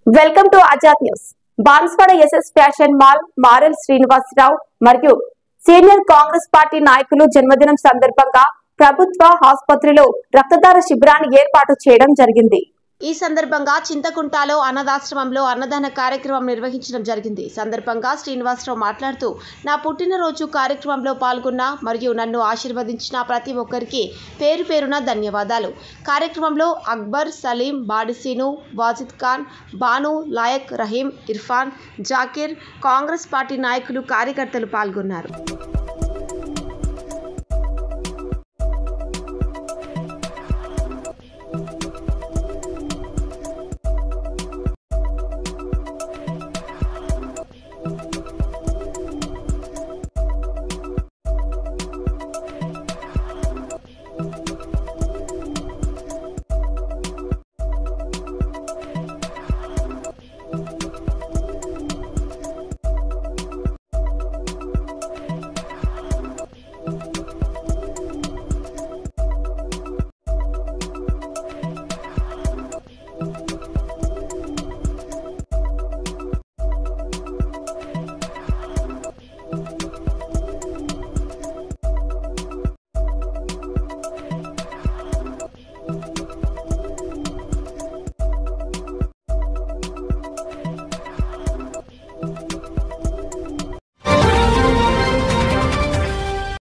Welcome to Azad news. Banswada SS fashion mall Marel Srinivasarao మరియు senior Congress party నాయకులు జన్మదినం సందర్భంగా ప్రభుత్వ ఆసుపత్రిలో రక్తదాన శిబిరాన్ని ఏర్పాటు చేయడం జరిగింది. ఈ సందర్భంగా చింతకుంటలో అన్నదాశ్రమంలో అన్నదాన కార్యక్రమం నిర్వహించడం జరిగింది. సందర్భంగా శ్రీనివాసరావు మాట్లాడుతూ, నా పుట్టినరోజు కార్యక్రమంలో పాల్గొన్న మరియు నన్ను ఆశీర్వదించిన ప్రతి ఒక్కరికి పేరు పేరున ధన్యవాదాలు. కార్యక్రమంలో అక్బర్, సలీం, బాడిసీను, వాజిద్ ఖాన్, బాను, లాయక్, రహీం, ఇర్ఫాన్, జాకీర్, కాంగ్రెస్ పార్టీ నాయకులు, కార్యకర్తలు పాల్గొన్నారు.